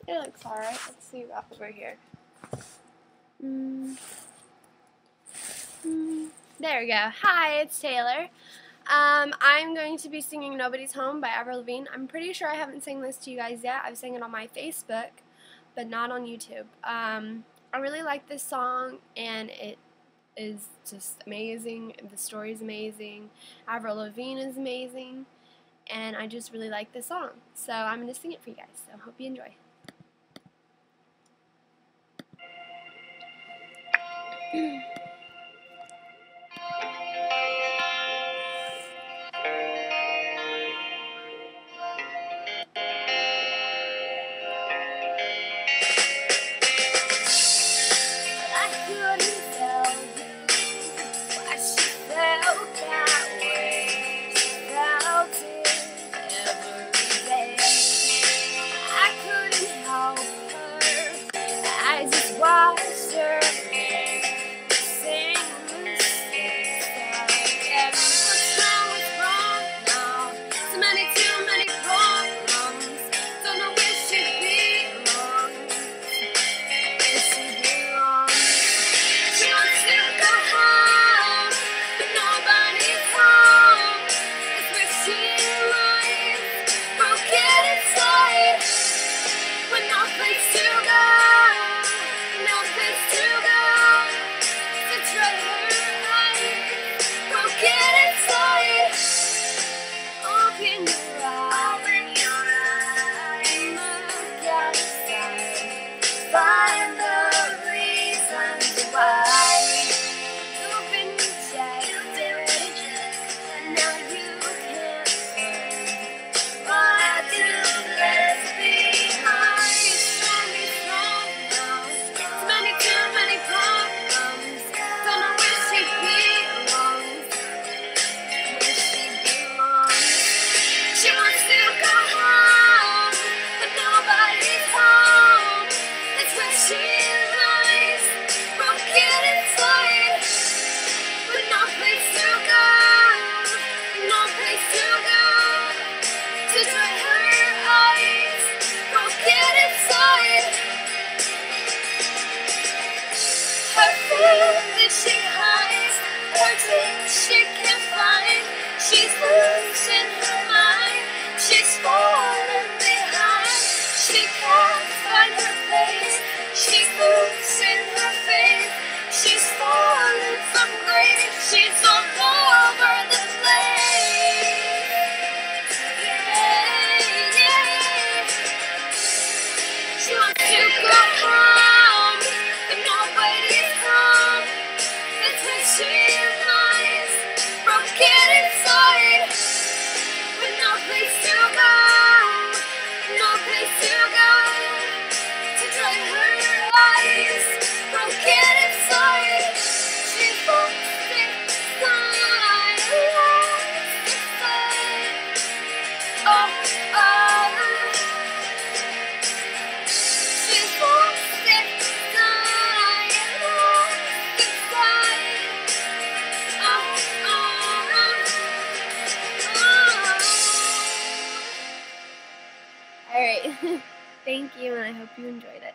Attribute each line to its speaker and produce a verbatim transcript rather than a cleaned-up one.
Speaker 1: It looks alright. Let's see about over here. Mm. Mm. There we go. Hi, it's Taylor. Um, I'm going to be singing Nobody's Home by Avril Lavigne. I'm pretty sure I haven't sang this to you guys yet. I've sang it on my Facebook, but not on YouTube. Um, I really like this song, and it is just amazing. The story is amazing. Avril Lavigne is amazing, and I just really like this song. So I'm going to sing it for you guys, so hope you enjoy. I couldn't tell you why she felt that way. She felt it every day. I couldn't help her. I just watched her make the same mistakes again. What's wrong? What's wrong now? Too many, too many problems. Don't know where she belongs. Where she belongs. She wants to go home, but nobody's home. It's where she lies, broken inside, with no place to go, no place to go. So try her eyes, broken inside. Open your eyes, and look outside. Find the reasons why you've been rejected, and now you can't find what to left behind. Show me strong now. Too many, too many problems. Don't know where she belongs. Where she belongs. She wants to go home, but nobody's home. That's where she lies, broken inside, with no place to go, no place to go. To dry her eyes, broken inside. Her fear that she hides, her things she can't find. She's losing her mind, she's falling behind. She can't find her place, she's losing her faith. She's falling from grace, she's all over the place. Yeah, yeah. She wants to go home, but nobody's home. That's where she lies, broken inside, with no place to go, no place to go. To dry her eyes, broken inside. She's lost inside, lost inside. Oh, oh. She's lost inside, lost inside. Oh, oh, oh. Alright, thank you, and I hope you enjoyed it.